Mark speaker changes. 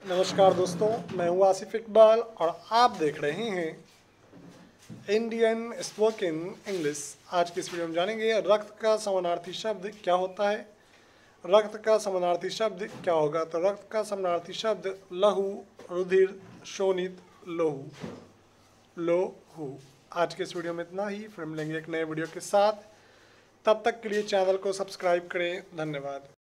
Speaker 1: नमस्कार दोस्तों, मैं हूं आसिफ इकबाल और आप देख रहे हैं इंडियन स्पोकन इंग्लिश। आज की इस वीडियो में जानेंगे रक्त का समानार्थी शब्द क्या होता है। रक्त का समानार्थी शब्द क्या होगा? तो रक्त का समानार्थी शब्द लहू, रुधिर, शोणित, लोहू, लोहू। आज के इस वीडियो में इतना ही, फिर मिलेंगे एक नए वीडियो के साथ। तब तक के लिए चैनल को सब्सक्राइब करें। धन्यवाद।